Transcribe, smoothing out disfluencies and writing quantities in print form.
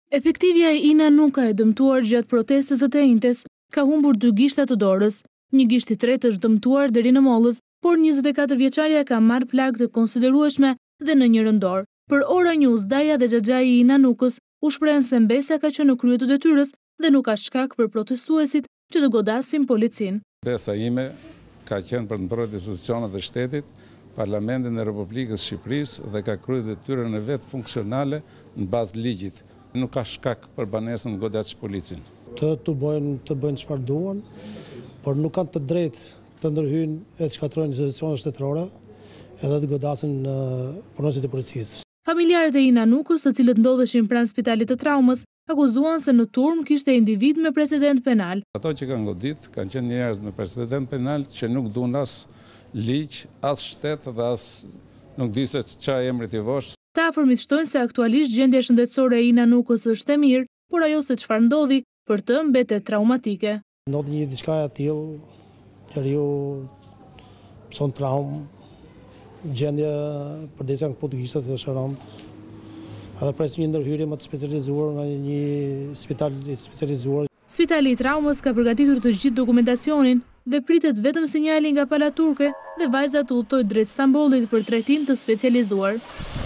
Efektivja e Ina Nuka e dëmtuar gjatë protestës së të njëjtës ka humbur 2 gishta të dorës. Një gisht i tretë është dëmtuar deri në mollës, por 24 vjeçaria ka marrë plagë të konsiderueshme dhe në njërin dorë. Për Ora News, Daja dhe xhaxhai i Ina Nukës u shprehën se mbesa ka qenë në krye të detyrës dhe nuk ka shkak për protestuesit që të godasin policinë. Mbesa ime ka qenë për mbrojtje të institucioneve të shtetit, Parlamentin e Republikës Shqipërisë dhe ka kryer detyrën e vet funksionale në bazë ligjit. Nuk ka shkak për banesën godash policin. Të bëjnë çfarë duan, por nuk kanë të drejtë të ndërhyjnë e të shkatrojnë institucionet shtetërore edhe të godasin punonësit e policisë. Familjarët e Ina Nukës, të cilët ndodheshin pranë spitalit të traumës, akuzuan se në turm kishte individ me precedent penal. Ato që kanë godit kanë qenë njerëz me precedent penal që nuk duan as ligj, as shtet dhe as nuk di se çfarë emri t'i vosh. Ta afërmit shtojnë se aktualisht gjendja shëndetësore e Ina Nukës është e mirë, por ajo se çfarë ndodhi për të mbetet traumatike. Ndodhi një diçka e tillë, njeriu son traumë, gjendja përdesja po të ishte të shëromt. Edhe presim një ndërhyrje më të specializuar nga një spital i specializuar. Spitali i traumës ka përgatitur të gjithë dokumentacionin dhe pritet vetëm sinjali nga pala turke dhe vajza të udhtojë drejt Stambollit për trajtim të specializuar.